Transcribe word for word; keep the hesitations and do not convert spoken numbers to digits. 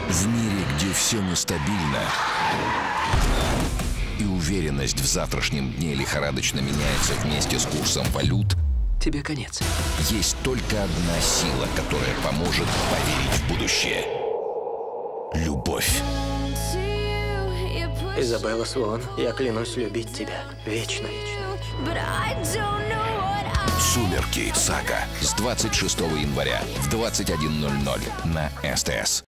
В мире, где все нестабильно, и уверенность в завтрашнем дне лихорадочно меняется вместе с курсом валют, тебе конец. Есть только одна сила, которая поможет поверить в будущее. Любовь. Изабелла Свон, я клянусь любить тебя вечно. «Сумерки. Сага» с двадцать шестого января в двадцать один ноль ноль на СТС.